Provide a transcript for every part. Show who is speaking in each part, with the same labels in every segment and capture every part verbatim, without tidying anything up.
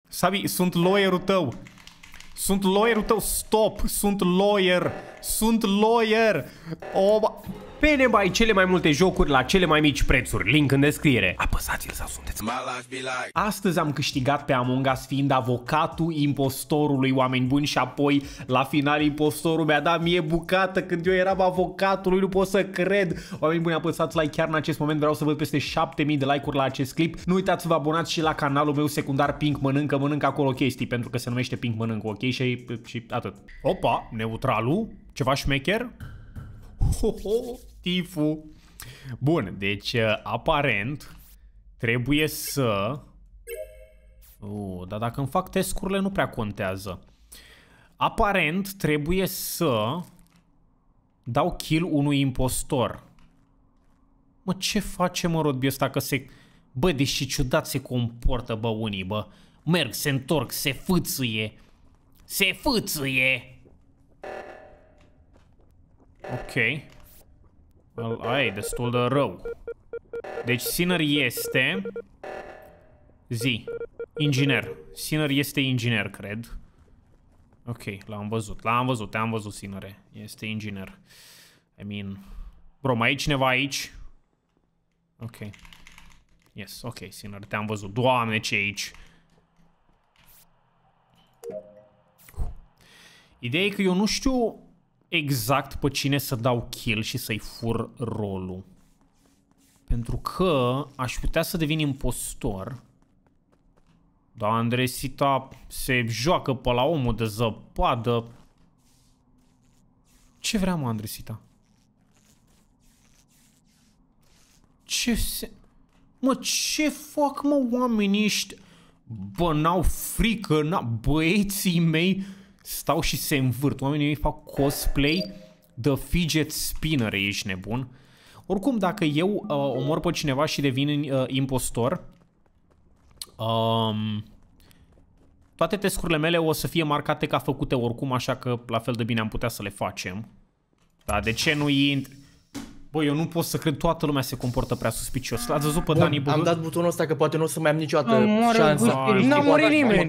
Speaker 1: Sabi, sunt lawyerul tău. Sunt lawyerul tău, stop, sunt lawyer, sunt lawyer. Oh, P N B ai cele mai multe jocuri la cele mai mici prețuri, link în descriere. Apăsați-l sau sunteți. Astăzi am câștigat pe Among Us fiind avocatul impostorului, oameni buni, și apoi la final impostorul mi-a dat mie bucată când eu eram avocatul lui, nu pot să cred. Oameni buni, apăsați like chiar în acest moment, vreau să văd peste șapte mii de like-uri la acest clip. Nu uitați să vă abonați și la canalul meu secundar Pink Mănâncă, mănâncă acolo chestii, pentru că se numește Pink Mănâncă, ok? Și, și atât. Opa, neutralul, ceva șmecher. Ho, ho, tifu. Bun, deci aparent trebuie să... Uh, dar dacă îmi fac test-urile nu prea contează. Aparent trebuie să dau kill unui impostor. Mă, ce face, mă, rodbii ăsta că se... Bă, deși ciudat se comportă, bă, unii, bă. Merg, se întorc, se fâțâie. Se fâțâie. Ok. Well, aia e destul de rău. Deci Sinner este... Zi. Inginer. Sinner este inginer, cred. Ok, l-am văzut. L-am văzut, te-am văzut, Sinnere. Este inginer. I mean... Bro, mai e cineva aici? Ok. Yes, ok, Sinner, te-am văzut. Doamne, ce e aici? Ideea e că eu nu știu exact pe cine să dau kill și să-i fur rolul. Pentru că aș putea să devin impostor. Dar Andresita se joacă pe la omul de zăpadă. Ce vrea, mă, Andresita? Ce se... Mă, ce fac, mă, oamenii ăștia? Bă, n-au frică, n-au... Băieții mei stau și se învârt. Oamenii mei fac cosplay de fidget spinner, ești nebun. Oricum, dacă eu uh, omor pe cineva și devin uh, impostor, um, toate tescurile mele o să fie marcate ca făcute oricum, așa că la fel de bine am putea să le facem. Dar de ce nu intri? Bă, eu nu pot să cred, toată lumea se comportă prea suspicios. L-ați văzut pe Dani Bă?
Speaker 2: Am dat butonul ăsta că poate nu o să mai am niciodată șansă.
Speaker 3: N-a murit nimeni.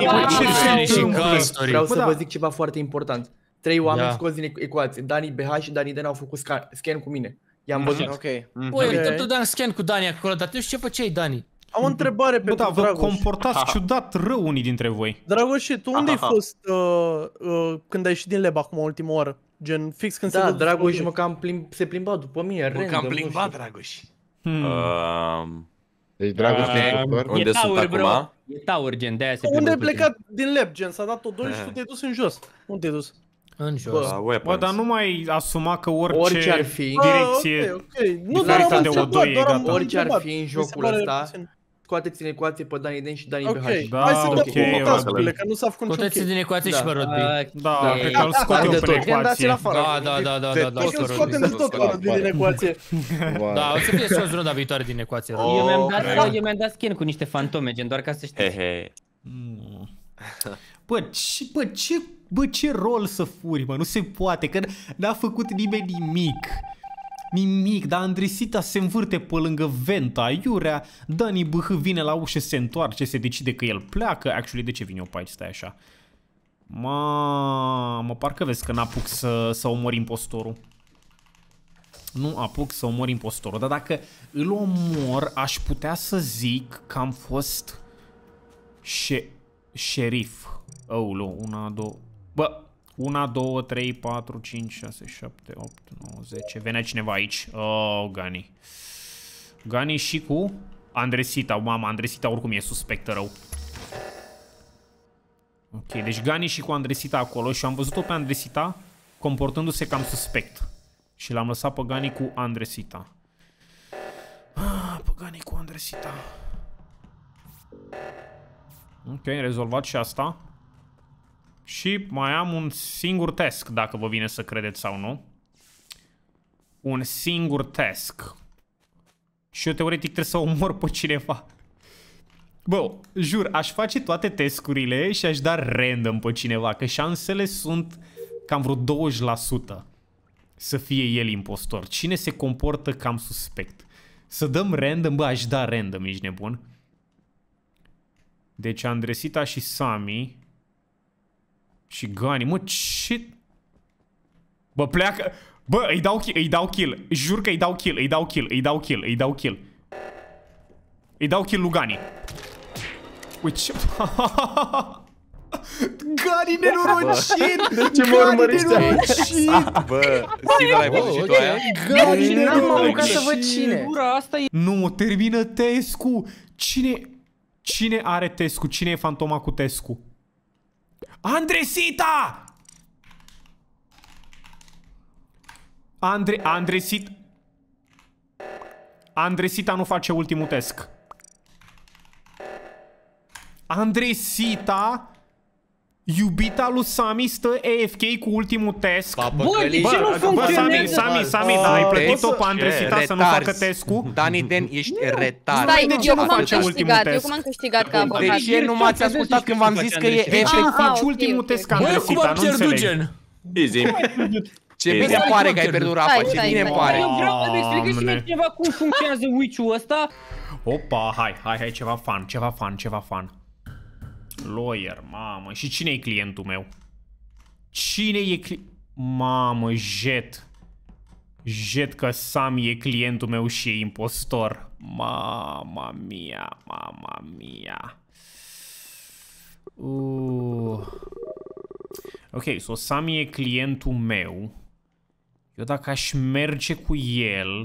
Speaker 2: Vreau să vă zic ceva foarte important. Trei oameni scoți din ecuație. Dani B H și Dani Den au făcut scan cu mine. I-am văzut.
Speaker 3: Băi, uite, tu dai scan cu Dani acolo, dar tu știi ce făceai, Dani?
Speaker 4: Am o întrebare pentru Dragoș.
Speaker 1: Bă, da, vă comportați ciudat rău unii dintre voi.
Speaker 4: Dragoș, tu unde ai fost când ai ieșit din lab acum ultima oară? Gen, fix când se...
Speaker 2: Da, Dragoș mă cam se plimba după mine,
Speaker 5: random. Mă cam plimba, Dragoș.
Speaker 6: Deci, Dragoș,
Speaker 5: unde sunt acum?
Speaker 3: E taur, gen, de-aia se
Speaker 4: unde ai plecat din lab, gen, s-a dat o doi și tu te-ai dus în jos. Unde te-ai dus?
Speaker 3: În jos.
Speaker 1: Bă, dar nu mai asuma că orice,
Speaker 2: orice ar fi
Speaker 1: direcție
Speaker 4: diferită
Speaker 1: de O doi e gata.
Speaker 2: Orice ar fi în jocul ăsta, scoateți din ecuație pe Dani Den și Dani B H.
Speaker 1: Da,
Speaker 4: hai să
Speaker 1: ok,
Speaker 4: dăm task-urile, că nu s-a făcut niciun
Speaker 3: Scoteți din ecuație și pe Rodby.
Speaker 1: Da, cred că îl scot eu pe ecuație.
Speaker 3: Da, da, da, da, da, da.
Speaker 4: Hai că scoatem de tot Rodby din ecuație.
Speaker 3: Da, o să fie sos runda viitoare din ecuație.
Speaker 7: Eu mi-am dat, eu mi-am dat skin cu niște fantome, gen, doar ca să știți.
Speaker 1: Bă, ce, bă, ce, bă, ce rol să furi, mă, nu se poate, că n-a făcut nimeni nimic. Nimic, dar Andresita se învârte pe lângă Venta, Iurea, Dani B H vine la ușă, se întoarce, se decide că el pleacă. Actually, de ce vin eu pe aici? Stai așa. Mamă, parcă vezi că n-apuc să, să omor impostorul. Nu apuc să omor impostorul, dar dacă îl omor, aș putea să zic că am fost șerif. Aulu, una, două... Bă... unu, doi, trei, patru, cinci, șase, șapte, opt, nouă, zece. Venea cineva aici. Oh, Gani. Gani și cu Andresita. Mama, Andresita oricum e suspectă rău. Ok, deci Gani și cu Andresita acolo. Și am văzut-o pe Andresita comportându-se cam suspect. Și l-am lăsat pe Gani cu Andresita. Ah, pe Gani cu Andresita. Ok, rezolvat și asta. Și mai am un singur task, dacă vă vine să credeți sau nu. Un singur task. Și eu teoretic trebuie să omor pe cineva. Bă, jur, aș face toate task-urile și aș da random pe cineva, că șansele sunt cam vreo douăzeci la sută să fie el impostor. Cine se comportă cam suspect? Să dăm random, bă, aș da random, ești nebun? Deci Andresita și Sami și Gani. Mă, ce... Bă, pleacă... Bă, îi dau, îi dau kill. Jur că îi dau kill, îi dau kill, îi dau kill, îi dau kill. Îi dau kill lui Gani. Uite ce... Gani nenorocit!
Speaker 2: Ce mă urmărești?
Speaker 5: Bă, sigur ai văzut și tu aia?
Speaker 1: Gani
Speaker 2: N-am apucat să
Speaker 1: nenorocit!
Speaker 2: văd cine.
Speaker 7: Ura, asta e...
Speaker 1: Nu, termină Tescu! Cine... Cine are Tescu? Cine e fantoma cu Tescu? Andresita! Andre... Andresit... Andresita nu face ultimul test. Andresita, iubita lui Sami, stă A F K cu ultimul test.
Speaker 3: Bă, de ce nu
Speaker 1: Bă, Sami,
Speaker 3: funcționează?
Speaker 1: Sami, Sami, dar ai plătit-o pe Andresita să nu facă testul?
Speaker 5: Dani Den, ești retard.
Speaker 1: Stai, de ce
Speaker 6: eu
Speaker 1: nu
Speaker 6: cum am
Speaker 1: face ultimul
Speaker 6: câștigat, eu
Speaker 1: test?
Speaker 6: cum am câștigat ca avocat.
Speaker 5: De ce nu m-ați ascultat când v-am zis că e
Speaker 1: De ce
Speaker 5: efect?
Speaker 1: faci
Speaker 6: ok,
Speaker 1: ultimul
Speaker 6: ok.
Speaker 1: test ca
Speaker 3: Bă, cum
Speaker 1: Andresita?
Speaker 3: am
Speaker 1: Nu
Speaker 3: pierdut,
Speaker 1: înțeleg.
Speaker 3: gen?
Speaker 5: Easy. Ce bine
Speaker 3: Stai,
Speaker 5: pare
Speaker 3: cum
Speaker 5: că ai
Speaker 3: am
Speaker 5: pierdut,
Speaker 3: pierdut?
Speaker 5: Rafa,
Speaker 6: Stai,
Speaker 5: ce
Speaker 6: stai,
Speaker 5: bine
Speaker 6: stai.
Speaker 5: pare.
Speaker 7: Eu vreau să-mi explică și
Speaker 1: Doamne.
Speaker 7: mie cineva cum funcționează Witch-ul ăsta.
Speaker 1: Opa, hai, hai, hai, ceva fan, ceva fan, ceva fan. Lawyer, mamă. Și cine e clientul meu? Cine e cli... Mamă, jet. Jet că Sami e clientul meu și e impostor. Mama mia, mama mia. Uh. Ok, so Sami e clientul meu. Eu dacă aș merge cu el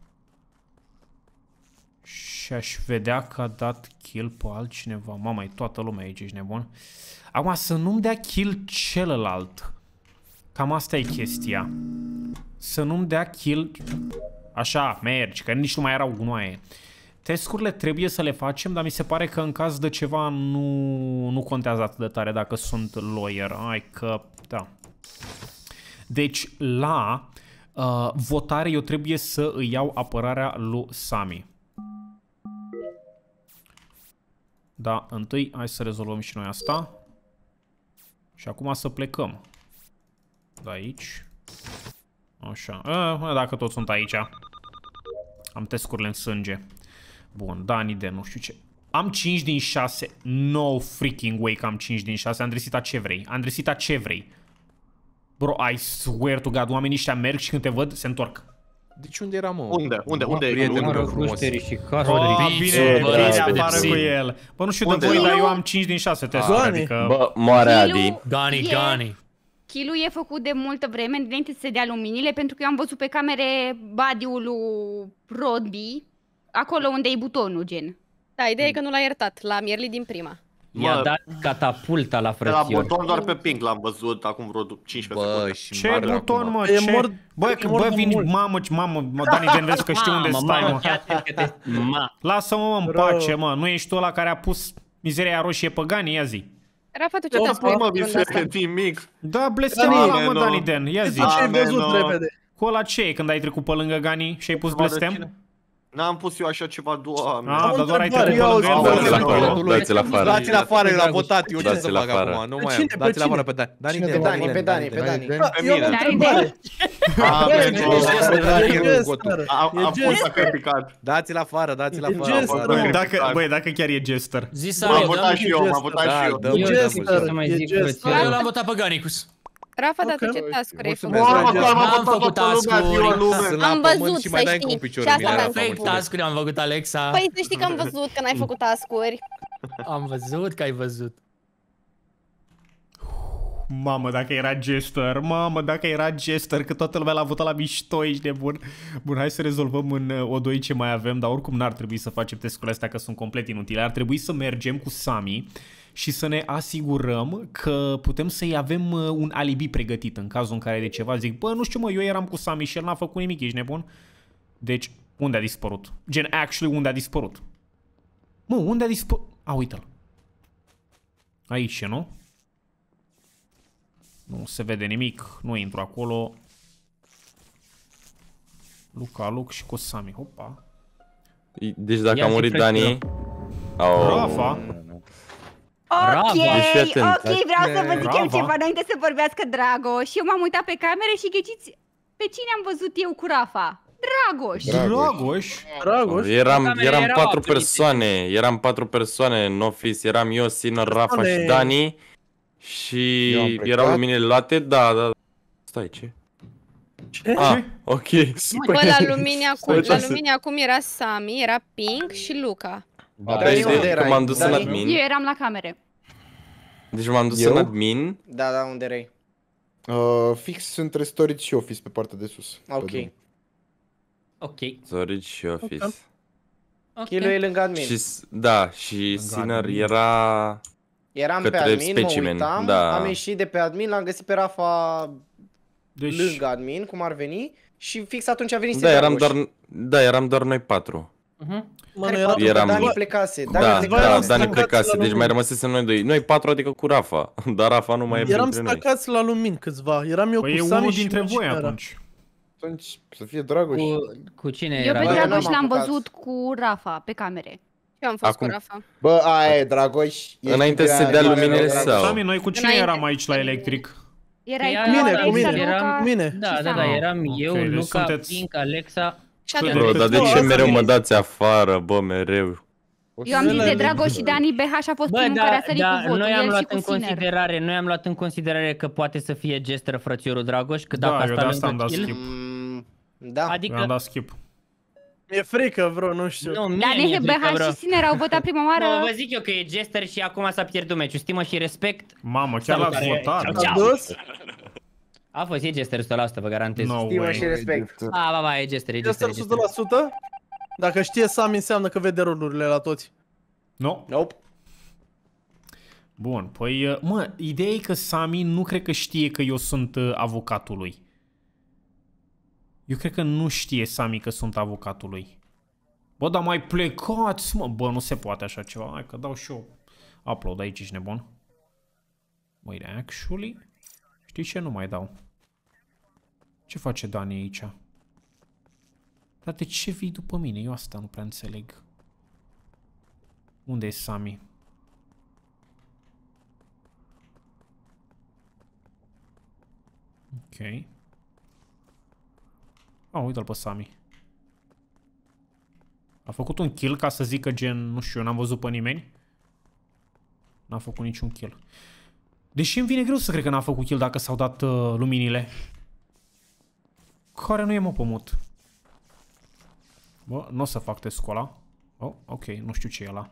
Speaker 1: și aș vedea că a dat kill pe altcineva. Mama, e toată lumea aici, ești nebun? Acum să nu-mi dea kill celălalt. Cam asta e chestia. Să nu-mi dea kill... Așa, mergi, că nici nu mai erau gunoaie. Testurile trebuie să le facem, dar mi se pare că în caz de ceva nu, nu contează atât de tare dacă sunt lawyer. Hai că... Da. Deci, la uh, votare eu trebuie să îi iau apărarea lui Sami. Da, întâi hai să rezolvăm și noi asta. Și acum să plecăm. De aici. Așa. A, dacă toți sunt aici. Am tescurile în sânge. Bun, Dani de nu știu ce. Am cinci din șase. No freaking way că am cinci din șase. Andresita, ce vrei? Andresita, ce vrei? Bro, I swear to God, oamenii ăștia merg și când te văd, se întorc.
Speaker 5: Deci unde era, mă?
Speaker 8: Unde? Unde? Unde e
Speaker 5: prietenul
Speaker 8: glumă?
Speaker 5: meu frumos?
Speaker 7: Gușterii și casă.
Speaker 1: Oh, bine,
Speaker 3: bă,
Speaker 1: bine
Speaker 3: ați
Speaker 1: afară
Speaker 3: pedepsit.
Speaker 1: cu el. Bă, nu știu de
Speaker 8: Unde?
Speaker 1: voi, dar
Speaker 6: Kilu?
Speaker 1: eu am cinci din șase testuri,
Speaker 4: Gani.
Speaker 1: adică...
Speaker 5: Bă, moare Adi.
Speaker 3: Gani,
Speaker 6: E-
Speaker 3: Gani.
Speaker 6: Kill-ul e făcut de multă vreme, înainte să se dea luminile, pentru că eu am văzut pe camere body-ul lui Rodby, acolo unde e butonul, gen.
Speaker 9: Da, ideea e că nu l-a iertat, l-a mierlit din prima.
Speaker 7: I-a
Speaker 8: Mă,
Speaker 7: dat catapulta la
Speaker 8: de la
Speaker 7: frățior.
Speaker 8: buton doar pe ping l-am văzut acum vreo cincisprezece
Speaker 5: Bă,
Speaker 8: secunde.
Speaker 5: și
Speaker 1: Ce
Speaker 5: moare
Speaker 1: buton,
Speaker 5: acum.
Speaker 1: mă,
Speaker 4: E
Speaker 1: ce?
Speaker 4: mort-
Speaker 1: Bă,
Speaker 4: e
Speaker 1: că,
Speaker 4: mort
Speaker 1: bă,
Speaker 4: de
Speaker 1: vin,
Speaker 4: mult.
Speaker 1: mamă, mamă, mă, Dani, Den, vezi că știu unde
Speaker 7: Mamă,
Speaker 1: stai,
Speaker 7: mamă,
Speaker 1: mă.
Speaker 7: fii atent că te... Ma.
Speaker 1: Lasă-mă, mă, în
Speaker 4: Bro.
Speaker 1: pace, mă. Nu ești tu ăla care a pus mizeria roșie pe Gani, ia zi.
Speaker 9: Rafa, tu ce
Speaker 8: O,
Speaker 9: te-a
Speaker 8: mă, mă,
Speaker 9: spus?
Speaker 8: biserică, nimic.
Speaker 1: Da, blestemul
Speaker 8: Dani,
Speaker 1: ăla, mă,
Speaker 8: no.
Speaker 1: Dani, Den, ia zi.
Speaker 4: După ce ai
Speaker 8: Amen,
Speaker 4: văzut
Speaker 8: no.
Speaker 4: repede.
Speaker 1: Cu ăla ce e când ai trecut pe lângă Gani și ai pus blestem?
Speaker 8: N-am pus eu așa ceva, doamne.
Speaker 1: Ah, dar doar ai
Speaker 4: întrebare,
Speaker 1: trecut pe lângă
Speaker 4: ia
Speaker 1: el.
Speaker 4: auzi,
Speaker 1: fără
Speaker 8: auzi,
Speaker 1: să
Speaker 8: auzi,
Speaker 1: acolo.
Speaker 5: Dați-l afară. Dați-l afară, eu l-am votat. Eu ce
Speaker 10: Dați-l
Speaker 5: să fac
Speaker 10: afară.
Speaker 5: acum? Nu
Speaker 4: Pe
Speaker 5: mai am.
Speaker 4: cine, pe
Speaker 5: Dați-l
Speaker 4: cine?
Speaker 5: afară pe Dani. Dani,
Speaker 2: Cine
Speaker 5: Den,
Speaker 2: pe Dani, pe Dani, pe Dani.
Speaker 5: Den.
Speaker 8: Pe
Speaker 4: Eu am o
Speaker 8: mine.
Speaker 4: întrebare.
Speaker 8: Amen,
Speaker 4: Bă,
Speaker 8: no.
Speaker 4: e
Speaker 5: Dani,
Speaker 4: jester,
Speaker 8: Am
Speaker 4: e
Speaker 8: am pus
Speaker 4: jester.
Speaker 8: dacă picat.
Speaker 5: Dați-l afară, dați-l
Speaker 4: E
Speaker 5: afară.
Speaker 4: jester.
Speaker 1: Băi,
Speaker 8: Bă,
Speaker 1: dacă, băi, dacă chiar e jester.
Speaker 3: Zi
Speaker 8: M-am
Speaker 3: Sami,
Speaker 8: votat
Speaker 3: dă
Speaker 8: și eu, m-am votat și
Speaker 5: Da,
Speaker 8: eu.
Speaker 5: dă
Speaker 4: E
Speaker 5: mă,
Speaker 4: jester,
Speaker 7: să mai
Speaker 4: e
Speaker 7: zic
Speaker 4: jester.
Speaker 3: Eu l-am votat pe Ganicus.
Speaker 9: Rafa, dar tu
Speaker 4: Ok.
Speaker 9: ce task-uri ai
Speaker 5: Mulțumesc.
Speaker 9: făcut?
Speaker 8: Mamă,
Speaker 5: Dragi,
Speaker 8: că m-a
Speaker 3: n-am
Speaker 8: votat
Speaker 3: făcut
Speaker 8: toată lumea,
Speaker 3: task-uri.
Speaker 8: ziua lume.
Speaker 5: Sunt la
Speaker 9: Am
Speaker 5: pământ
Speaker 9: văzut,
Speaker 5: și
Speaker 9: să
Speaker 5: mai dai
Speaker 9: știi.
Speaker 5: cu piciorul.
Speaker 9: Și asta
Speaker 5: Mie
Speaker 9: m-am
Speaker 5: Rafa,
Speaker 3: Fake
Speaker 5: mulțumesc.
Speaker 3: task-uri am făcut, Alexa.
Speaker 9: Păi să știi că am văzut că n-ai făcut task-uri.
Speaker 3: Am văzut că ai văzut.
Speaker 1: Mamă, dacă era jester, mamă, dacă era jester, că toată lumea l-a votat la mișto, ești nebun. Bun, hai să rezolvăm în uh, O doi ce mai avem, dar oricum n-ar trebui să facem testurile astea că sunt complet inutile. Ar trebui să mergem cu Sami și să ne asigurăm că putem să-i avem uh, un alibi pregătit în cazul în care de ceva zic, bă, nu știu mă, eu eram cu Sami și el n-a făcut nimic, ești nebun? Deci, unde a dispărut? Gen, actually, unde a dispărut? Mă, unde a dispărut? A, uite-l. Aici, nu? Nu se vede nimic, nu intru acolo. Luca, Luc și cu Sami, hopa.
Speaker 10: Deci dacă
Speaker 7: Ia
Speaker 10: a
Speaker 7: zi,
Speaker 10: murit
Speaker 7: frate,
Speaker 10: Dani... Oh.
Speaker 1: Rafa.
Speaker 7: Bravo.
Speaker 6: Ok,
Speaker 10: Deci fii atent.
Speaker 6: ok, vreau să vă zic eu
Speaker 1: Bravo.
Speaker 6: ceva înainte să vorbească Drago. Și eu m-am uitat pe camere și ghiciți pe cine am văzut eu cu Rafa? Dragoș.
Speaker 1: Dragoș?
Speaker 4: Dragoș?
Speaker 10: Eram,
Speaker 3: Camere
Speaker 10: eram
Speaker 3: erau
Speaker 10: patru
Speaker 3: absolut
Speaker 10: persoane, eram patru persoane în office, eram eu, Sinner, Rafa
Speaker 4: Persoane-
Speaker 10: și Dani. Și
Speaker 5: Eu am plecat.
Speaker 10: erau luminile luate, da, da. Stai, ce?
Speaker 4: Ce?
Speaker 10: Ah, ok.
Speaker 9: Bă, la lumini acum,
Speaker 10: Stai,
Speaker 9: la
Speaker 10: ce-
Speaker 9: lumini acum era Sami, era Pink și Luca.
Speaker 10: Da,
Speaker 5: Dani,
Speaker 10: deci
Speaker 5: unde
Speaker 10: că
Speaker 5: erai?
Speaker 10: m-am dus în
Speaker 5: Dani?
Speaker 10: admin.
Speaker 6: Eu eram la camere.
Speaker 10: Deci m-am dus
Speaker 5: Eu?
Speaker 10: în admin.
Speaker 11: Da, da, unde erai?
Speaker 5: Uh, fix între storage și office pe partea de sus. pe
Speaker 11: Ok.
Speaker 5: drum.
Speaker 3: Ok.
Speaker 10: Storage și office.
Speaker 3: Ok.
Speaker 11: Kilu e lângă admin.
Speaker 10: Și, s- da, și Sinner
Speaker 1: admin.
Speaker 10: era...
Speaker 11: Eram pe
Speaker 10: către
Speaker 11: admin, mă
Speaker 10: specimen,
Speaker 11: uitam,
Speaker 10: da.
Speaker 11: am ieșit de pe admin, l-am găsit pe Rafa
Speaker 1: Deci,
Speaker 11: lângă admin, cum ar veni, și fix atunci a venit
Speaker 10: Da, eram
Speaker 11: Dragoș.
Speaker 10: doar, da, eram doar noi patru.
Speaker 3: Mhm.
Speaker 4: Mă,
Speaker 11: Care
Speaker 4: nu era...
Speaker 11: patru? Că
Speaker 10: Eram-
Speaker 11: Dani plecase. Dani
Speaker 10: Da,
Speaker 11: plecase.
Speaker 10: da,
Speaker 4: eram
Speaker 10: Dani
Speaker 4: stacați
Speaker 10: plecase,
Speaker 4: la
Speaker 10: deci mai
Speaker 4: lumini.
Speaker 10: rămăsesem noi doi. Noi patru, adică cu Rafa. Dar Rafa nu mai e
Speaker 4: Eram
Speaker 10: printre noi.
Speaker 4: stacați la lumini câțiva. Eram eu
Speaker 1: păi
Speaker 4: cu
Speaker 1: e
Speaker 4: Sami
Speaker 1: unul
Speaker 4: și
Speaker 1: dintre
Speaker 4: nu știu
Speaker 1: voi
Speaker 4: cine era.
Speaker 1: atunci.
Speaker 5: Atunci, să fie Dragoș.
Speaker 3: Cu, cu cine
Speaker 6: Eu
Speaker 3: era?
Speaker 6: pe
Speaker 11: Bă, eu
Speaker 6: Dragoș
Speaker 11: n-am
Speaker 6: l-am
Speaker 11: apucat.
Speaker 6: văzut cu Rafa pe camere.
Speaker 9: Eu am fost
Speaker 10: Acum-
Speaker 9: cu Rafa.
Speaker 5: Bă, aia e, Dragoș. ești
Speaker 10: Înainte
Speaker 5: prea-
Speaker 10: să se dea
Speaker 5: prea-
Speaker 10: luminile
Speaker 5: prea-
Speaker 10: sau-
Speaker 1: Sami, noi cu cine
Speaker 9: Înainte.
Speaker 1: eram aici la electric?
Speaker 6: Erai
Speaker 3: Cu
Speaker 6: cu
Speaker 4: mine,
Speaker 6: Alexa,
Speaker 4: cu mine.
Speaker 6: Luca
Speaker 3: Eram-
Speaker 4: Cu mine.
Speaker 3: Da,
Speaker 6: și
Speaker 3: da, da,
Speaker 6: Sami.
Speaker 3: eram
Speaker 1: Ok,
Speaker 3: eu,
Speaker 1: deci
Speaker 3: Luca,
Speaker 1: sunteți-
Speaker 3: Pink, Alexa.
Speaker 9: Și
Speaker 1: Cât
Speaker 9: atunci.
Speaker 1: de-
Speaker 10: Bă, dar de
Speaker 1: Bă,
Speaker 10: ce
Speaker 1: asta
Speaker 10: mereu
Speaker 1: e-
Speaker 10: mă dați afară, bă, mereu?
Speaker 6: Eu am zis de
Speaker 4: Ele-
Speaker 6: Dragoș și Dani B H a fost
Speaker 3: Bă,
Speaker 6: primul care
Speaker 3: da,
Speaker 6: a sărit
Speaker 3: da,
Speaker 6: cu votul,
Speaker 3: noi am
Speaker 6: el și
Speaker 3: luat
Speaker 6: cu
Speaker 3: în
Speaker 6: Sinner.
Speaker 3: considerare, noi am luat în considerare că poate să fie Jester frățiorul Dragoș, că
Speaker 1: Da,
Speaker 3: dacă
Speaker 1: eu de
Speaker 3: asta
Speaker 1: asta am
Speaker 3: lângă
Speaker 1: dat
Speaker 3: kill,
Speaker 1: skip.
Speaker 11: Mm, Da.
Speaker 1: Eu am
Speaker 3: adică
Speaker 1: dat skip.
Speaker 4: Mi-e frică, bro, nu știu.
Speaker 3: nu, mie
Speaker 6: Dar
Speaker 3: mi-e
Speaker 6: B
Speaker 3: frică,
Speaker 6: H
Speaker 3: bro.
Speaker 6: și Sinner au votat prima
Speaker 3: Nu,
Speaker 6: oară.
Speaker 3: vă zic eu că e Jester și acum s-a pierdut meciul. Stimă și respect.
Speaker 1: Mamă, chiar l-ați
Speaker 3: Salutare.
Speaker 1: votat?
Speaker 3: Ciao,
Speaker 4: A
Speaker 3: ciao.
Speaker 4: dus?
Speaker 3: A fost, e Jester o sută la sută, vă garantez.
Speaker 1: No
Speaker 11: Stimă
Speaker 1: way.
Speaker 11: și respect.
Speaker 3: Ba, ba, ba, e Jester, e
Speaker 4: Este
Speaker 3: Jester, e
Speaker 4: o sută
Speaker 3: Jester.
Speaker 4: la sută? Dacă știe Sami, înseamnă că vede rolurile la toți.
Speaker 1: Nu?
Speaker 11: Nope.
Speaker 1: Bun, păi, uh, mă, ideea e că Sami nu cred că știe că eu sunt uh, avocatul lui. Eu cred că nu știe Sami că sunt avocatul lui. Bă, dar mai plecați, mă. Bă, nu se poate așa ceva. Hai că dau și eu upload aici, ești nebun. Măi, actually, știi ce? Nu mai dau. Ce face Dani aici? Dar de ce vii după mine? Eu asta nu prea înțeleg. Unde e Sami? Ok. Oh, uite-l pe Sami. A făcut un kill ca să zică gen, nu știu, eu n-am văzut pe nimeni. N-a făcut niciun kill. Deși îmi vine greu să cred că n-a făcut kill dacă s-au dat uh, luminile. Care nu e, mă, pe mut? Bă, nu o să fac testul ăla. Oh, ok, nu știu ce e ăla.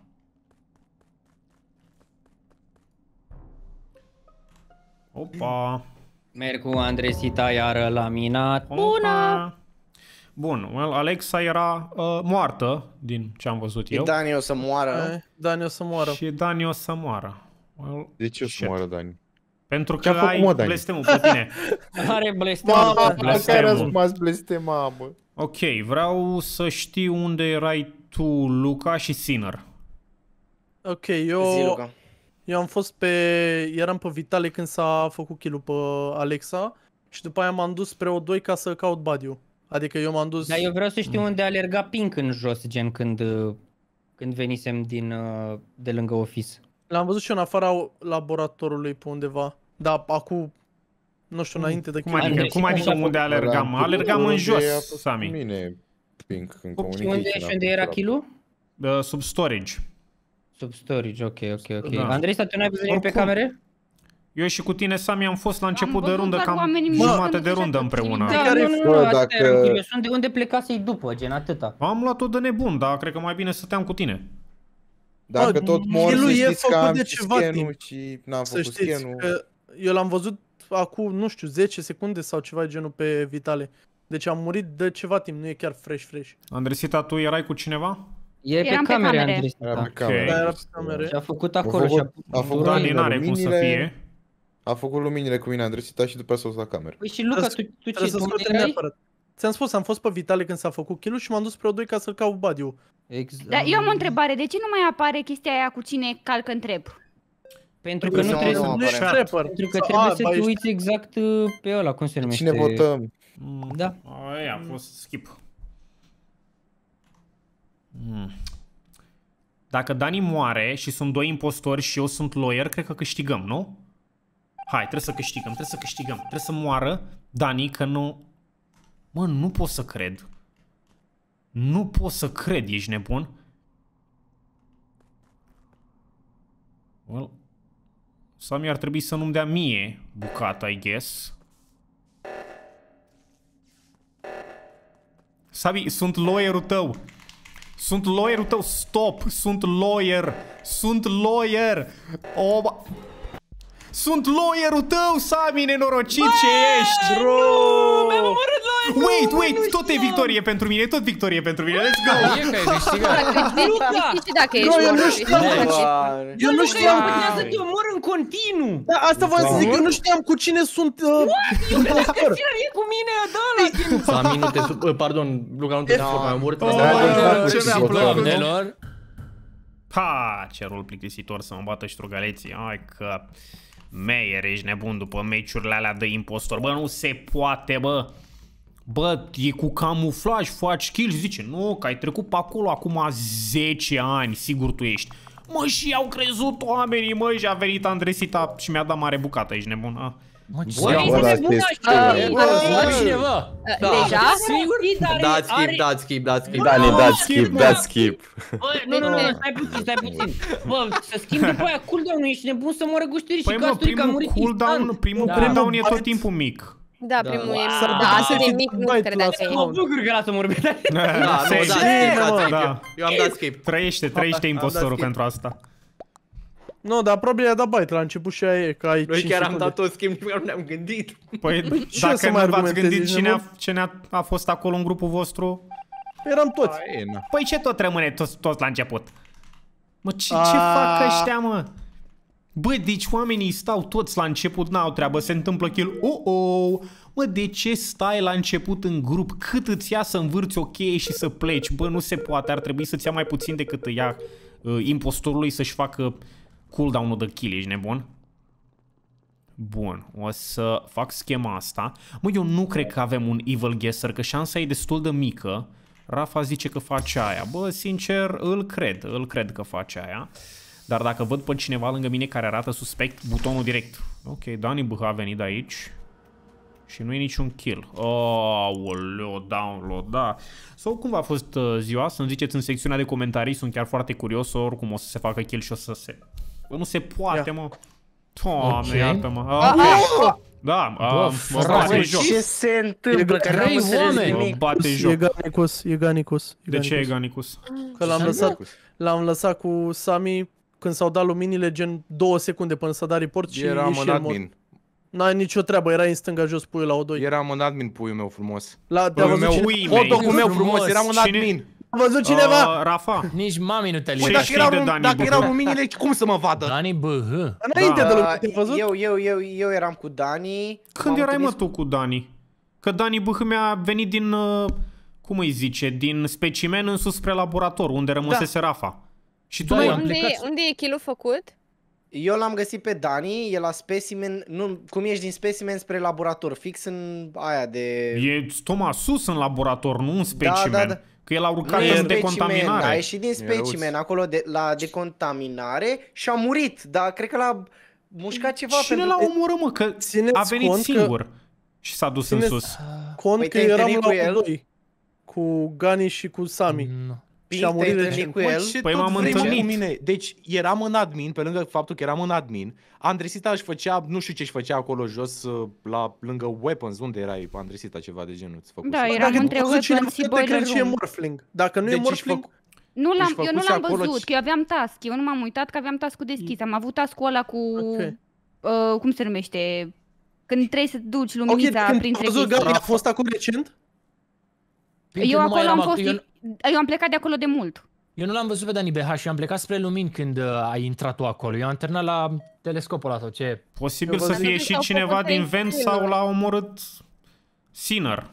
Speaker 1: Opa!
Speaker 3: Merg cu Andresita iară la minat.
Speaker 1: Bună! Bun, well, Alexa era uh, moartă, din ce am văzut
Speaker 11: Și
Speaker 1: eu.
Speaker 11: Dani o să moară.
Speaker 4: Eh, Dani o să moară.
Speaker 1: Și Dani o să moară. Well,
Speaker 5: De ce o să
Speaker 1: shit.
Speaker 5: moară Dani?
Speaker 1: Pentru
Speaker 5: Ce-a
Speaker 1: că
Speaker 5: făcut,
Speaker 1: ai
Speaker 5: mă, Dani?
Speaker 1: blestemul pe tine.
Speaker 3: Are blestem.
Speaker 5: Mamă,
Speaker 1: blestemul.
Speaker 5: care ați rămas blestema, mă?
Speaker 1: Ok, vreau să știu unde erai tu, Luca și Sinner.
Speaker 4: Ok,
Speaker 11: Zi,
Speaker 4: eu,
Speaker 11: Luca.
Speaker 4: eu am fost pe... Eram pe Vitale când s-a făcut kill-ul pe Alexa și după aia m-am dus spre O doi ca să caut badiu. Adică eu m-am dus...
Speaker 3: Dar eu vreau să știu unde alerga Pink în jos, gen când, uh, când venisem din, uh, de lângă office.
Speaker 4: L-am văzut și eu în afara laboratorului pe undeva. Da, acum... Nu știu, înainte de
Speaker 1: Cum
Speaker 4: kill.
Speaker 1: adică, cum adică unde alergam? Alergam în jos, Sami.
Speaker 5: Mine, Pink, în
Speaker 3: Și
Speaker 5: comunicație.
Speaker 3: unde, și unde era kill-ul?
Speaker 1: Uh, sub storage.
Speaker 3: Sub storage, ok, ok, ok.
Speaker 1: Da.
Speaker 3: Andrei, tu n-ai văzut nimic pe
Speaker 1: Oricum.
Speaker 3: camere?
Speaker 1: Eu și cu tine, Sami, am fost la început de
Speaker 6: văzut
Speaker 1: rundă
Speaker 6: doar
Speaker 1: cam
Speaker 6: oamenii mici
Speaker 1: jumătate
Speaker 6: când
Speaker 1: de
Speaker 6: ducea
Speaker 1: rundă
Speaker 6: tot
Speaker 1: împreună.
Speaker 6: timpul.
Speaker 3: Da,
Speaker 4: Care-
Speaker 3: nu, nu, nu,
Speaker 5: Bă,
Speaker 3: asta
Speaker 5: dacă-
Speaker 3: eram curios. Unde, unde plecasei după, gen atâta?
Speaker 1: Am luat-o de nebun, dar cred că mai bine stăteam cu tine.
Speaker 5: Dacă
Speaker 4: Bă,
Speaker 5: tot mor,
Speaker 4: kill-ul
Speaker 5: să
Speaker 4: e
Speaker 5: știți că
Speaker 4: făcut
Speaker 5: am
Speaker 4: de
Speaker 5: și
Speaker 4: ceva
Speaker 5: scan-ul
Speaker 4: timp.
Speaker 5: și n-am
Speaker 4: Să
Speaker 5: făcut
Speaker 4: știți
Speaker 5: scan-ul.
Speaker 4: că eu l-am văzut acum, nu știu, zece secunde sau ceva de genul pe Vitale. Deci am murit de ceva timp, nu e chiar fresh, fresh.
Speaker 1: Andresita, tu erai cu cineva?
Speaker 3: E pe
Speaker 6: Eram pe
Speaker 3: camere,
Speaker 6: camere.
Speaker 3: Andrei.
Speaker 5: Era pe
Speaker 1: Ok.
Speaker 5: cameră.
Speaker 4: Da, era pe camere.
Speaker 3: Și a făcut
Speaker 5: A
Speaker 3: acolo și a...
Speaker 5: făcut, a făcut
Speaker 1: Dani
Speaker 5: luminile,
Speaker 1: n-are cum să
Speaker 5: luminile,
Speaker 1: fie.
Speaker 5: A făcut luminile cu mine Andresita și după aceea s-a dus la cameră.
Speaker 3: Păi și Luca, tu, tu ce,
Speaker 4: Trebuie să
Speaker 3: tu unde
Speaker 4: scoatem
Speaker 3: erai?
Speaker 4: neapărat. Ți-am spus, am fost pe Vitale când s-a făcut kill-ul și m-am dus spre O doi ca să-l caut badiu.
Speaker 3: Exact.
Speaker 6: Dar eu am o întrebare, de ce nu mai apare chestia aia cu cine calcă în trep?
Speaker 3: Pentru că
Speaker 11: Păi
Speaker 3: nu
Speaker 11: nu,
Speaker 3: trebuie
Speaker 11: nu,
Speaker 3: să...
Speaker 11: nu.
Speaker 4: Nu ești trapper.
Speaker 3: Pentru că
Speaker 4: Sau-
Speaker 3: trebuie
Speaker 4: a,
Speaker 3: să
Speaker 4: ba,
Speaker 3: te
Speaker 4: ești-
Speaker 3: uiți exact uh, pe ăla, cum se numește?
Speaker 5: Cine votăm?
Speaker 3: Da.
Speaker 1: Aia a fost skip. Hmm. Dacă Dani moare și sunt doi impostori și eu sunt lawyer, cred că câștigăm, nu? Hai, trebuie să câștigăm, trebuie să câștigăm. Trebuie să moară Dani, că nu... Mă, nu pot să cred. Nu pot să cred, ești nebun? Well, Sami ar trebui să nu-mi dea mie bucata, I guess. Sami, sunt lawyerul tău. Sunt lawyerul tău, stop, sunt lawyer. Sunt lawyer. Oh, sunt lawyerul tău, Sami, nenorocit ce ești.
Speaker 3: Bro! Mi-am omorât lawyer-ul!
Speaker 1: Wait, wait, tot e victorie pentru mine, tot victorie pentru mine, let's go!
Speaker 7: E că ai câștigat.
Speaker 9: Știi dacă ești
Speaker 4: eu nu
Speaker 9: moră,
Speaker 4: știu.
Speaker 9: ești
Speaker 4: Eu nu știam.
Speaker 3: Putea să te omor în continuu!
Speaker 4: Da, asta voiam să zic, eu nu știam cu cine sunt impostor.
Speaker 3: E cu mine, da, la
Speaker 2: Sami, nu te... sub- Pardon, Luca, nu te supăr, mai omorât.
Speaker 1: Ce mi-a plăcut.
Speaker 7: Doamnelor,
Speaker 1: Ha, ce rol plictisitor să mă bată ștrugaleții. Hai că... Meier, ești nebun după meciurile alea de impostor. Bă, nu se poate, bă. Bă, e cu camuflaj, faci kill și zice, nu, că ai trecut pe acolo acum zece ani, sigur tu ești. Mă, și au crezut oamenii, mă, și a venit Andresita și mi-a dat mare bucată, ești nebun, a?
Speaker 7: mă, ce
Speaker 9: Băi,
Speaker 7: bă,
Speaker 9: este bună
Speaker 7: bă, cineva.
Speaker 9: Deja?
Speaker 2: Dați skip, dați skip, dați skip.
Speaker 10: Dani, dați skip, dați skip.
Speaker 3: Bă, nu, nu, nu, stai puțin, stai puțin. Bă, să schimbi după aia cooldown-ul, ești nebun să moară gușturi și
Speaker 1: Păi mă,
Speaker 3: casturi, că a
Speaker 1: primul
Speaker 3: murit
Speaker 1: cooldown,
Speaker 3: instant.
Speaker 1: primul
Speaker 3: Da.
Speaker 1: cooldown e tot timpul mic.
Speaker 9: Da, primul e...
Speaker 4: S-ar
Speaker 9: Da,
Speaker 4: putea să
Speaker 9: atât de
Speaker 4: fi
Speaker 9: mic nu
Speaker 4: dat
Speaker 9: credeam
Speaker 4: la
Speaker 9: că e.
Speaker 3: Mă bucur că lasă mor pe tine.
Speaker 2: Da, nu, dați skip, dați
Speaker 1: Da.
Speaker 2: skip. Eu am dat skip.
Speaker 1: Trăiește, trăiește
Speaker 4: Am dat
Speaker 1: impostorul
Speaker 4: skip.
Speaker 1: pentru asta.
Speaker 4: Nu, dar probabil i-a dat bite la început și aia e, că ai
Speaker 2: Noi
Speaker 4: cinci
Speaker 2: chiar am
Speaker 4: secunde.
Speaker 2: dat tot skip, nici nu ne-am gândit.
Speaker 1: Păi,
Speaker 4: ce
Speaker 1: dacă
Speaker 4: să
Speaker 1: nu
Speaker 4: mai
Speaker 1: v-ați
Speaker 4: argumentezi,
Speaker 1: gândit
Speaker 4: ești
Speaker 1: cine a,
Speaker 4: nebun?
Speaker 1: cine a, a fost acolo în grupul vostru?
Speaker 4: Eram toți.
Speaker 10: E, na.
Speaker 1: Păi ce tot rămâne toți, toți la început? Mă, ce, ce
Speaker 4: A.
Speaker 1: fac ăștia, mă? Bă, deci oamenii stau toți la început, n-au treabă, se întâmplă kill. Oh, oh. Mă, de ce stai la început în grup? Cât îți ia să învârți o cheie și să pleci? Bă, nu se poate, ar trebui să-ți ia mai puțin decât îi ia uh, impostorului să-și facă cooldown-ul de kill, ești nebun? Bun, o să fac schema asta. Mă, eu nu cred că avem un evil guesser, că șansa e destul de mică. Rafa zice că face aia. Bă, sincer, îl cred, îl cred că face aia. Dar dacă văd pe cineva lângă mine care arată suspect, butonul direct. Ok, Dani B H a venit de aici. Și nu e niciun kill. Aoleo, download, da. Sau cum a fost uh, ziua? Să-mi ziceți în secțiunea de comentarii, sunt chiar foarte curios oricum o să se facă kill și o să se... Bă, nu se poate,
Speaker 4: Ia.
Speaker 1: mă. Doamne,
Speaker 7: Ok.
Speaker 1: iartă-mă. Ok. Da,
Speaker 7: Bă,
Speaker 1: uh, mă
Speaker 7: frate,
Speaker 1: bate joc.
Speaker 11: Ce se întâmplă? Că n-am
Speaker 7: trei
Speaker 11: înțeles
Speaker 7: oameni.
Speaker 1: Mă
Speaker 11: nimic.
Speaker 1: bate
Speaker 4: E
Speaker 1: joc.
Speaker 4: Ganicus, e Ganicus.
Speaker 1: De ce e Ganicus?
Speaker 4: Că l-am lăsat, l-am lăsat cu Sami când s-au dat luminile, gen două secunde până s-a dat report și
Speaker 12: Eram
Speaker 4: și
Speaker 12: în
Speaker 4: el mor.
Speaker 12: admin.
Speaker 4: N-ai nicio treabă, erai în stânga jos, puiul la O doi.
Speaker 12: Eram în admin, puiul meu frumos.
Speaker 4: La, te-a
Speaker 12: Puiul
Speaker 4: văzut
Speaker 12: meu,
Speaker 4: cine?
Speaker 1: Ui,
Speaker 12: hotdog-ul
Speaker 1: mei.
Speaker 12: meu
Speaker 7: Frumos.
Speaker 12: frumos, eram în
Speaker 1: Cine?
Speaker 12: admin.
Speaker 4: A văzut cineva?
Speaker 1: Uh, Rafa?
Speaker 7: Nici mami nu te
Speaker 1: Ce
Speaker 12: Păi
Speaker 7: lipește.
Speaker 12: dacă
Speaker 1: știi
Speaker 12: erau,
Speaker 1: de
Speaker 12: lum-
Speaker 1: Dani
Speaker 12: dacă
Speaker 1: Bucă?
Speaker 12: erau luminile, cum să mă vadă?
Speaker 7: Dani B H.
Speaker 4: Înainte
Speaker 1: Da.
Speaker 4: de lume,
Speaker 11: Uh,
Speaker 4: te-ai văzut?
Speaker 11: eu, eu, eu, eu eram cu Dani.
Speaker 1: Când
Speaker 11: m-am
Speaker 1: erai, mă,
Speaker 11: întâlnit
Speaker 1: tu cu Dani? Că Dani B H mi-a venit din, uh, cum îi zice, din specimen în sus spre laborator, unde rămăsese Rafa. Și tu
Speaker 7: Da,
Speaker 1: nu...
Speaker 7: am
Speaker 9: Unde,
Speaker 7: plecat.
Speaker 9: e, unde e kill-ul făcut?
Speaker 11: Eu l-am găsit pe Dani, e la specimen, nu, cum ești din specimen spre laborator, fix în aia de...
Speaker 1: E stoma sus în laborator, nu în specimen.
Speaker 11: Da, da, da.
Speaker 1: Că el a urcat
Speaker 11: Nu e
Speaker 1: în
Speaker 11: specimen,
Speaker 1: decontaminare.
Speaker 11: a ieșit din specimen acolo de, la decontaminare și a murit, dar cred că l-a mușcat ceva.
Speaker 1: Cine
Speaker 11: pentru
Speaker 1: l-a
Speaker 11: că-
Speaker 1: omorât, mă? Că
Speaker 4: Țineți
Speaker 1: a venit
Speaker 4: cont că-
Speaker 1: singur și s-a dus în
Speaker 4: Țineți-
Speaker 1: sus.
Speaker 4: Cont
Speaker 11: Păi
Speaker 4: că
Speaker 11: te-ai
Speaker 4: eram
Speaker 11: întâlnit
Speaker 4: la
Speaker 11: cu el?
Speaker 4: O doi. Cu Gani și cu Sami.
Speaker 7: Nu.
Speaker 4: Și a
Speaker 11: Pink,
Speaker 4: murit
Speaker 11: te-ai
Speaker 4: de
Speaker 11: întâlnit
Speaker 4: ce?
Speaker 11: cu el?
Speaker 12: ce
Speaker 1: Păi
Speaker 12: tot
Speaker 1: m-am
Speaker 12: vrei, mă,
Speaker 1: întâlnit.
Speaker 12: cu mine? Deci eram în admin, pe lângă faptul că eram în admin, Andresita își făcea, nu știu ce își făcea acolo jos, uh, la lângă weapons, unde erai, Andresita, ceva de genul, îți făcuse.
Speaker 6: Da,
Speaker 4: Bă,
Speaker 6: eram
Speaker 4: dacă
Speaker 6: între
Speaker 4: te-a văzut cineva,
Speaker 6: weapons și
Speaker 4: eu te cred
Speaker 6: boiler
Speaker 4: și e
Speaker 6: room.
Speaker 4: Morphling. Dacă nu e
Speaker 12: Deci își
Speaker 4: Morphling,
Speaker 12: făcu-
Speaker 6: Nu l-am,
Speaker 12: Își
Speaker 6: eu nu
Speaker 12: făcuse
Speaker 6: l-am
Speaker 12: acolo
Speaker 6: văzut,
Speaker 12: ce-
Speaker 6: că eu aveam task. Eu nu m-am uitat că aveam task-ul deschis. Am avut task-ul ăla cu...
Speaker 4: Ok.
Speaker 6: Uh, cum se numește? Când trebuie să duci
Speaker 4: ok,
Speaker 6: luminița
Speaker 4: când
Speaker 6: printre
Speaker 4: a văzut
Speaker 6: chestii.
Speaker 4: Gani, a fost acum recent?
Speaker 6: Eu
Speaker 7: nu mai
Speaker 6: acolo
Speaker 7: eram
Speaker 6: am
Speaker 7: ac-
Speaker 6: fost...
Speaker 7: Eu,
Speaker 6: Eu am plecat de acolo de mult.
Speaker 7: eu nu l-am văzut pe Dani B H și am plecat spre lumini când uh, ai intrat tu acolo. Eu am terminat la telescopul ăla sau ce.
Speaker 1: Posibil
Speaker 4: Eu
Speaker 1: să
Speaker 4: văzut
Speaker 1: fie
Speaker 6: că
Speaker 1: și
Speaker 6: s-au
Speaker 1: cineva
Speaker 6: făcut
Speaker 1: din
Speaker 6: trei
Speaker 1: vent
Speaker 6: kill-uri.
Speaker 1: sau l-a omorât Sinner.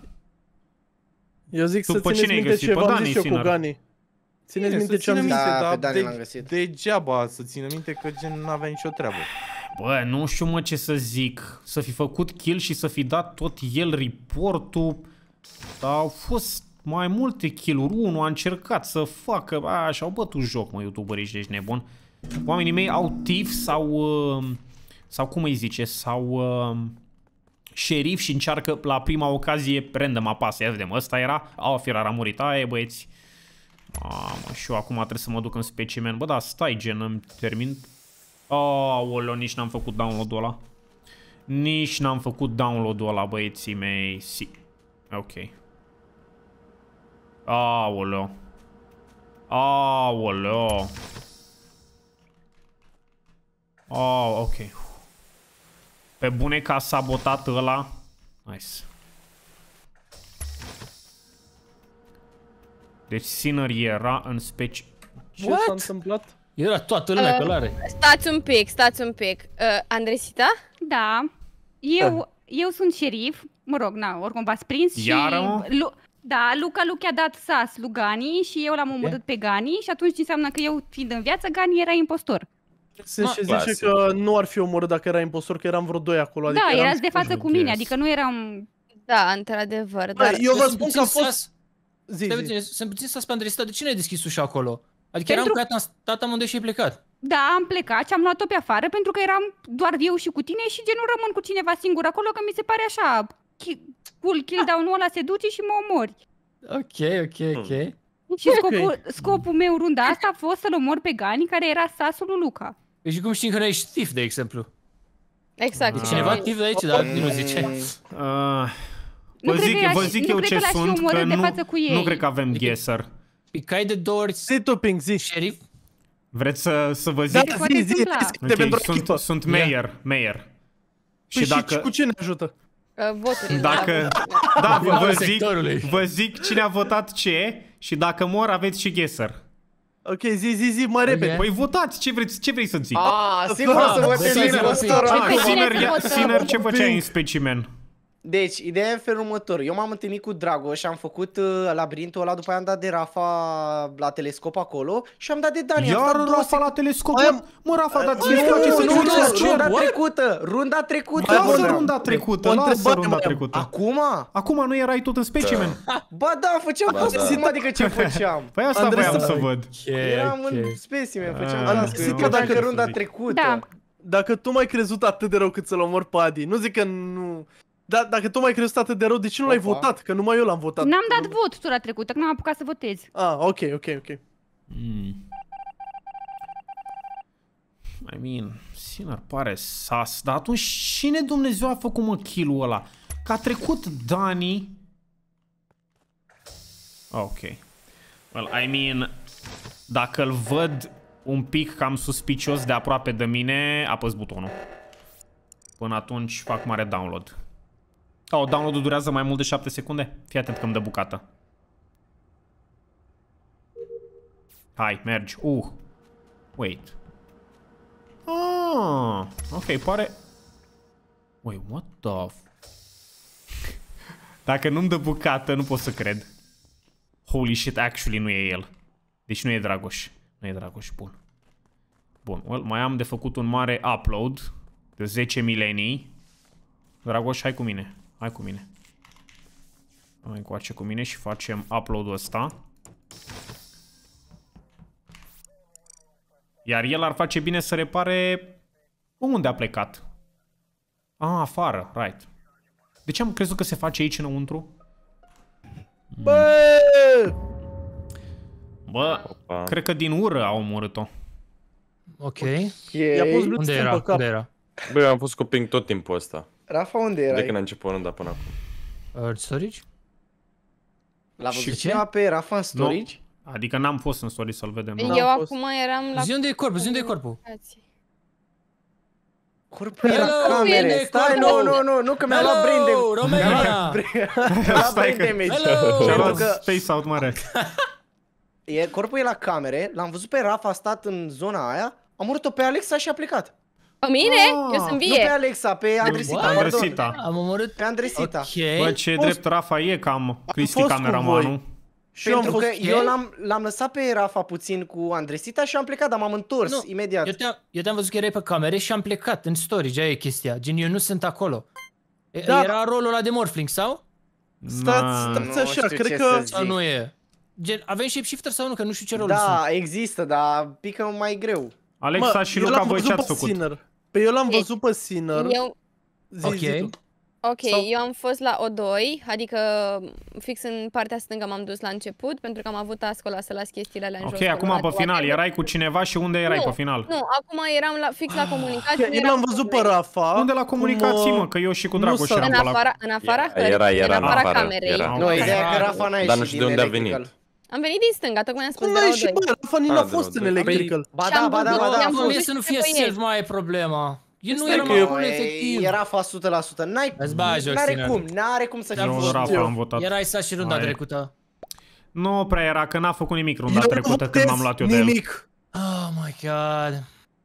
Speaker 4: Eu zic
Speaker 1: Tu
Speaker 4: să
Speaker 1: pe
Speaker 4: țineți
Speaker 1: cine ai
Speaker 4: minte
Speaker 1: găsit?
Speaker 4: ce
Speaker 1: Pe
Speaker 4: v-am
Speaker 1: Dani
Speaker 4: zis eu cu
Speaker 1: Sinner.
Speaker 4: Gani. Țineți
Speaker 12: Bine,
Speaker 4: minte
Speaker 12: să
Speaker 4: ce am
Speaker 12: ținem
Speaker 4: zis?
Speaker 11: Da,
Speaker 12: minte,
Speaker 11: pe
Speaker 12: dar
Speaker 11: Dani
Speaker 12: de-
Speaker 11: l-am găsit.
Speaker 12: Degeaba să țină minte că gen n-avea nicio treabă.
Speaker 1: Bă, nu știu, mă, ce să zic. Să fi făcut kill și să fi dat tot el reportul. Dar au fost mai multe kill-uri. Unul a încercat să facă... A, și-au bătut joc, mă, youtuberii și ești nebun. Oamenii mei au tif sau... uh, Sau cum îi zice? Sau... uh, șerif și încearcă la prima ocazie random apasă. Ia vedem, ăsta era, au, Firar a murit, aia băieți. Mamă, și eu acum trebuie să mă duc în specimen. Bă, da, stai gen, îmi termin. Aoleu, nici n-am făcut download-ul ăla. Nici n-am făcut download-ul ăla, băieții mei. Si. Ok. Aoleu. Aoleu. Oh, ok. Pe bune că a sabotat ăla. Nice. Deci Sinner era în speci...
Speaker 4: Ce s-a întâmplat?
Speaker 7: Era toată lumea
Speaker 9: Uh,
Speaker 7: călare.
Speaker 9: Stați un pic, stați un pic. Uh, Andresita?
Speaker 6: Da. Eu, eu sunt șerif. Mă rog, na, oricum v-ați prins.
Speaker 1: Iară,
Speaker 6: și...
Speaker 1: mă?
Speaker 6: Lu da, Luca Luca a dat sas lui Gani și eu l-am omorât pe Gani și atunci înseamnă că eu, fiind în viață, Gani era impostor.
Speaker 4: Se și zice că nu ar fi omorât dacă era impostor, că eram vreo doi acolo. Adică
Speaker 6: Da,
Speaker 4: eram
Speaker 6: erați de față cu mine, adică nu eram...
Speaker 9: Da, într-adevăr,
Speaker 4: Bă,
Speaker 9: dar...
Speaker 4: eu vă
Speaker 7: Sunt
Speaker 4: spun
Speaker 7: puțin
Speaker 4: că a fost...
Speaker 7: sas-
Speaker 4: Zi,
Speaker 7: Stai
Speaker 4: zi.
Speaker 7: puțin, sunt puțin sas pe Andresita, de cine ai deschis ușa acolo? Adică eram
Speaker 6: Pentru-
Speaker 7: cu ea, am stat amândoi și ai plecat.
Speaker 6: Da, am plecat și am luat-o pe afară pentru că eram doar eu și cu tine și genul rămân cu cineva singur acolo, că mi se pare așa... Cool kill down-ul ăla se duce și mă omori.
Speaker 7: Ok, ok, ok.
Speaker 6: Și scopul, scopul meu runda asta a fost să-l omor pe Gani, care era sasul lui Luca.
Speaker 7: Păi și cum știm că nu ești Thief, de exemplu?
Speaker 9: Exact.
Speaker 7: E cineva Thief de aici, dar nu zice.
Speaker 1: Uh,
Speaker 6: Nu
Speaker 1: vă
Speaker 6: cred
Speaker 1: zic,
Speaker 6: că l-aș-
Speaker 1: vă zic
Speaker 6: nu
Speaker 1: eu
Speaker 6: cred
Speaker 1: ce
Speaker 6: că l-aș fi
Speaker 1: sunt, că
Speaker 6: omorât de
Speaker 1: nu,
Speaker 6: față cu ei.
Speaker 1: nu cred că avem guesser.
Speaker 7: Picai de două ori.
Speaker 4: Zi tu, Pink, zi.
Speaker 7: Șerif?
Speaker 1: Vreți să, să vă
Speaker 4: Da,
Speaker 1: zic?
Speaker 6: poate
Speaker 4: zi, zi,
Speaker 6: întâmpla.
Speaker 4: deschide
Speaker 1: Ok,
Speaker 4: pentru
Speaker 1: sunt,
Speaker 4: echipă.
Speaker 1: sunt mayor, mayor.
Speaker 4: Păi
Speaker 1: Și dacă...
Speaker 4: cu ce ne ajută?
Speaker 9: Uh, voturile.
Speaker 1: Dacă...
Speaker 9: Da,
Speaker 1: Da, vă, vă,
Speaker 7: Din
Speaker 1: zic,
Speaker 7: sectorului.
Speaker 1: vă zic cine a votat ce și dacă mor aveți și guesser.
Speaker 4: Ok, zi, zi, zi, mai repede.
Speaker 1: Păi votați, ce vreți, ce vrei să zic?
Speaker 11: Ah, sigur o să
Speaker 7: Ah,
Speaker 11: votez
Speaker 7: deci
Speaker 11: impostorul
Speaker 7: ai
Speaker 1: Ah,
Speaker 6: Pe
Speaker 11: acum.
Speaker 6: cine
Speaker 1: Sinner,
Speaker 6: să
Speaker 1: ia-
Speaker 6: votăm?
Speaker 1: Sinner, ce făceai în specimen?
Speaker 11: Deci, ideea e în felul următor. Eu m-am întâlnit cu Dragoș, am făcut uh, labirintul ăla, după aia am dat de Rafa la telescop acolo și am dat de Dani. am
Speaker 1: Iar
Speaker 11: stat două
Speaker 1: Rafa la telescop,
Speaker 4: Mai
Speaker 1: mă,
Speaker 4: am-
Speaker 1: mă, Rafa, dar
Speaker 11: Nu,
Speaker 1: ție îți place să
Speaker 11: nu,
Speaker 1: joci
Speaker 11: nu,
Speaker 1: la ce?
Speaker 11: runda
Speaker 1: What?
Speaker 11: trecută, runda trecută.
Speaker 4: Mai
Speaker 1: Lasă
Speaker 4: bun,
Speaker 1: runda
Speaker 4: o
Speaker 1: trecută,
Speaker 4: întrebare
Speaker 1: lasă runda
Speaker 4: mai am.
Speaker 1: trecută.
Speaker 11: Acum?
Speaker 1: Acum nu erai tot în specimen.
Speaker 11: Ba da, făceam
Speaker 10: Ba
Speaker 11: asta,
Speaker 10: da.
Speaker 11: cum adică ce făceam?
Speaker 1: Păi asta
Speaker 4: Andrei,
Speaker 1: voiam să
Speaker 4: stai.
Speaker 1: văd.
Speaker 11: Eram
Speaker 7: Ok,
Speaker 11: în
Speaker 7: ok.
Speaker 11: specimen, făceam
Speaker 1: Ah,
Speaker 11: asta.
Speaker 4: zic
Speaker 11: Eu
Speaker 4: că
Speaker 11: dacă
Speaker 4: dacă-
Speaker 11: runda
Speaker 1: zic.
Speaker 11: trecută.
Speaker 6: Da.
Speaker 4: Dacă tu m-ai crezut atât de rău cât să-l omor pe Adi, nu zic că nu... Da, dacă tu m-ai crezut atât de rău, de ce nu l-ai
Speaker 11: Opa.
Speaker 4: votat? Că numai eu l-am votat.
Speaker 6: N-am dat vot tura trecută, că n-am apucat să votez.
Speaker 4: Ah, ok, ok, ok.
Speaker 1: Mm. I mean, Sinner pare sas, dar atunci cine Dumnezeu a făcut mă kill-ul ăla? Că a trecut Dani. Ok. Well, I mean, dacă îl văd un pic cam suspicios de aproape de mine, apăs butonul. Până atunci fac mare download. Oh, download-ul durează mai mult de șapte secunde? Fii atent că îmi dă bucată. Hai, mergi. Uh. Wait. Ah, ok, pare... Wait, what the f... Dacă nu-mi dă bucată, nu pot să cred. Holy shit, actually nu e el. Deci nu e Dragoș. Nu e Dragoș, bun. Bun, well, mai am de făcut un mare upload de zece milenii. Dragoș, hai cu mine. Hai cu mine. Hai încoace cu mine și facem upload-ul ăsta. Iar el ar face bine să repare... Unde a plecat? Ah, afară, right. De ce am crezut că se face aici înăuntru?
Speaker 4: Bă!
Speaker 1: Bă,
Speaker 10: Opa.
Speaker 1: cred că din ură a omorât-o.
Speaker 7: Ok.
Speaker 4: I-a pus
Speaker 7: Unde
Speaker 4: blitz
Speaker 7: era?
Speaker 4: pe cap.
Speaker 7: Unde era?
Speaker 10: Bă, eu am fost cu Pink tot timpul ăsta.
Speaker 11: Rafa, unde
Speaker 10: De când a
Speaker 11: erai?
Speaker 10: început runda până acum.
Speaker 7: Uh, storage?
Speaker 11: L-a
Speaker 1: Și
Speaker 11: văzut
Speaker 7: ce?
Speaker 11: cineva pe Rafa în storage?
Speaker 1: Adică n-am fost în story să-l vedem. Nu.
Speaker 9: Eu
Speaker 4: N-am fost.
Speaker 9: acum eram la...
Speaker 7: Zi unde e corpul, zi unde e corpul.
Speaker 11: Corpul e la
Speaker 7: Hello,
Speaker 11: camere.
Speaker 7: unde e
Speaker 11: Stai, nu,
Speaker 7: corpul?
Speaker 11: nu, nu, nu, că mi-a luat brain
Speaker 7: Hello,
Speaker 11: damage.
Speaker 7: Romania!
Speaker 11: Mi-a luat
Speaker 1: Stai
Speaker 11: brain
Speaker 1: că-
Speaker 11: damage.
Speaker 7: Hello!
Speaker 1: Și-a
Speaker 11: Pentru
Speaker 1: luat
Speaker 11: că
Speaker 1: space out mare.
Speaker 11: e, corpul e la camere, l-am văzut pe Rafa, a stat în zona aia, am omorât-o pe Alexa și a plecat.
Speaker 9: Pe mine?
Speaker 1: Ah,
Speaker 9: Eu sunt
Speaker 11: Nu pe
Speaker 9: vie.
Speaker 11: Alexa, pe Andresita,
Speaker 7: What?
Speaker 11: pardon.
Speaker 1: Andresita.
Speaker 7: Am omorât...
Speaker 11: Pe Andresita.
Speaker 7: Ok.
Speaker 1: Bă, ce
Speaker 4: fost-
Speaker 1: drept Rafa e cam Cristi
Speaker 4: fost cu
Speaker 1: cameramanul.
Speaker 4: voi. Și eu am
Speaker 11: Pentru
Speaker 4: fost...
Speaker 11: că eu l-am, l-am lăsat pe Rafa puțin cu Andresita și am plecat, dar m-am întors
Speaker 7: Nu,
Speaker 11: imediat.
Speaker 7: Eu te-am, eu te-am văzut că erai pe camere și am plecat în storage, aia e chestia. Gen, eu nu sunt acolo. E-
Speaker 4: Da.
Speaker 7: Era rolul ăla de Morphling, sau?
Speaker 4: Stați,
Speaker 1: Na.
Speaker 4: stați
Speaker 11: Nu
Speaker 4: așa,
Speaker 11: știu
Speaker 4: cred
Speaker 11: ce
Speaker 4: că...
Speaker 11: să
Speaker 7: Sau
Speaker 11: zic.
Speaker 7: nu e? Gen, avem shapeshifter sau nu? Că nu știu ce rol sunt.
Speaker 11: Da, există, dar pică mai greu.
Speaker 1: Alexa
Speaker 4: Mă,
Speaker 1: și
Speaker 4: eu
Speaker 1: Luca,
Speaker 4: l-am
Speaker 1: voi
Speaker 4: văzut
Speaker 1: ce ați
Speaker 4: pe
Speaker 1: făcut?
Speaker 4: Sinner. Pe eu l-am
Speaker 9: Deci,
Speaker 4: văzut pe Sinner.
Speaker 9: Eu...
Speaker 4: Zi,
Speaker 7: Ok.
Speaker 4: zi tu.
Speaker 9: Ok,
Speaker 4: Sau-
Speaker 9: eu am fost la O doi, adică fix în partea stângă m-am dus la început, pentru că am avut task-ul ăla să las chestiile alea în
Speaker 1: Ok,
Speaker 9: jos.
Speaker 1: acum
Speaker 9: acolo,
Speaker 1: pe
Speaker 9: la
Speaker 1: final,
Speaker 9: toate.
Speaker 1: erai cu cineva și unde erai
Speaker 9: Nu,
Speaker 1: pe final?
Speaker 9: Nu, acum eram la, fix la comunicații.
Speaker 4: Eu l-am văzut pe Rafa.
Speaker 1: Unde la
Speaker 4: cum,
Speaker 1: comunicații,
Speaker 4: uh,
Speaker 1: mă? Că eu și cu
Speaker 4: nu
Speaker 1: Dragoș
Speaker 4: s-a-
Speaker 1: eram
Speaker 9: În
Speaker 1: pe la...
Speaker 9: afara, în afara,
Speaker 10: Era- era- era
Speaker 9: în
Speaker 10: în
Speaker 9: afara
Speaker 10: afară,
Speaker 9: camerei.
Speaker 10: era.
Speaker 11: Nu, ideea e că
Speaker 7: Dar-
Speaker 11: Rafa n-a
Speaker 10: Dar
Speaker 11: ieșit
Speaker 10: nu știu
Speaker 11: din
Speaker 10: de unde a
Speaker 11: electrical.
Speaker 10: venit.
Speaker 9: Am venit din stânga, tocmai am spus
Speaker 4: Cum
Speaker 9: de la
Speaker 4: n-ai
Speaker 9: O
Speaker 4: ieșit,
Speaker 9: doi.
Speaker 4: bă? Rafa nici
Speaker 10: Ah,
Speaker 4: n-a
Speaker 10: de
Speaker 4: fost
Speaker 10: la
Speaker 4: în
Speaker 10: O doi.
Speaker 4: electrical.
Speaker 11: Ba
Speaker 9: Și-am
Speaker 11: da, ba da,
Speaker 9: văzut,
Speaker 11: ba da.
Speaker 9: i-am
Speaker 11: a
Speaker 7: Nu,
Speaker 11: fost.
Speaker 7: e să nu fie
Speaker 9: pe el.
Speaker 7: self mai e problema. Eu nu
Speaker 4: Stai
Speaker 7: eram
Speaker 4: că eu-
Speaker 7: acolo,
Speaker 11: E-
Speaker 7: efectiv.
Speaker 11: E Rafa o sută la sută. N-ai,
Speaker 7: Îți bagi joc,
Speaker 11: n-are
Speaker 7: Sinner.
Speaker 11: cum, n-are cum să fie
Speaker 1: Eu,
Speaker 11: fost.
Speaker 1: Rafa, am votat.
Speaker 7: Erai sa și runda
Speaker 1: Hai.
Speaker 7: trecută.
Speaker 1: Nu prea era, că n-a făcut nimic runda
Speaker 4: Eu nu
Speaker 1: trecută când
Speaker 4: votez
Speaker 1: m-am luat eu de el.
Speaker 4: nimic.
Speaker 7: Oh my god.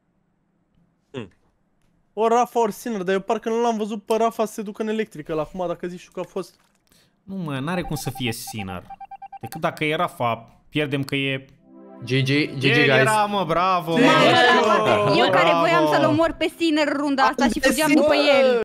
Speaker 4: Ori Rafa, ori Sinner, dar eu parcă nu l-am văzut pe Rafa să se ducă în electrical acum, dacă zici tu că a fost.
Speaker 1: Nu, mă, n-are cum să fie Sinner. Decât dacă e Rafa, pierdem că e...
Speaker 2: G G, G G,
Speaker 1: El
Speaker 2: guys.
Speaker 1: era, mă, bravo,
Speaker 4: Mamă,
Speaker 1: mă.
Speaker 6: Mamă, Rafa, eu care
Speaker 1: Bravo.
Speaker 6: voiam să-l omor pe Sinner runda asta și fugeam după el.